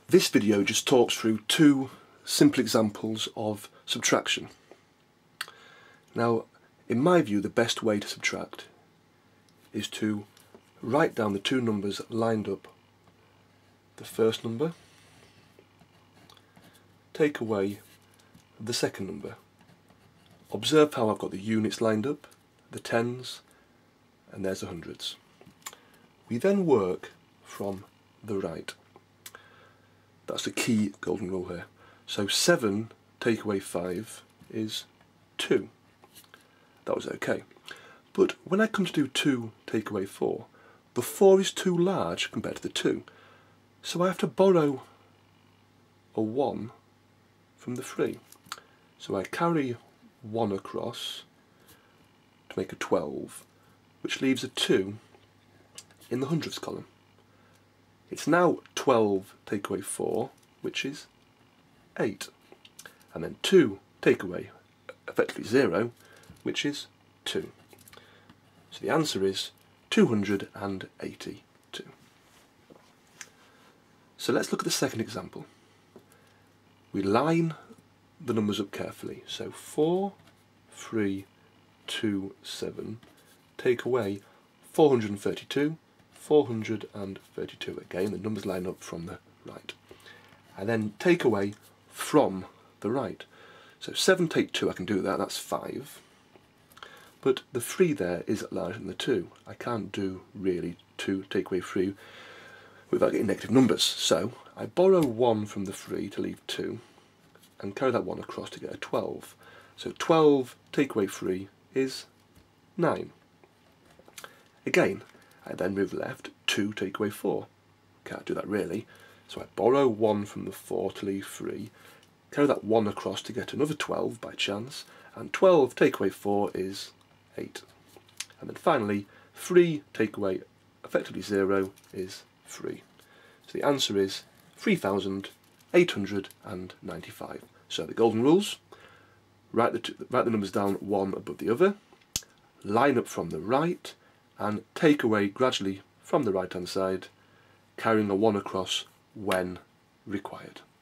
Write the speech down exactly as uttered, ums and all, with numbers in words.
This video just talks through two simple examples of subtraction. Now, in my view, the best way to subtract is to write down the two numbers lined up. The first number, take away the second number. Observe how I've got the units lined up, the tens, and there's the hundreds. We then work from the right. That's the key golden rule here. So seven take away five is two. That was okay. But when I come to do two take away four, the four is too large compared to the two. So I have to borrow a one from the three. So I carry one across to make a twelve, which leaves a two in the hundreds column. It's now twelve take away four, which is eight. And then two take away, effectively zero, which is two. So the answer is two hundred eighty-two. So let's look at the second example. We line the numbers up carefully. So four, three, two, seven, take away four hundred thirty-two, four hundred thirty-two. Again, the numbers line up from the right. And then take away from the right. So seven take two, I can do that, that's five. But the three there is larger than the two. I can't do really two take away three without getting negative numbers. So I borrow one from the three to leave two, and carry that one across to get a twelve. So twelve take away three is nine. Again, I then move left, two take away four. Can't do that really. So I borrow one from the four to leave three, carry that one across to get another twelve by chance, and twelve take away four is eight. And then finally, three take away effectively zero is three. So the answer is three thousand eight hundred ninety-five. So the golden rules: write the, two, write the numbers down one above the other, line up from the right, and take away gradually from the right hand side, carrying a one across when required.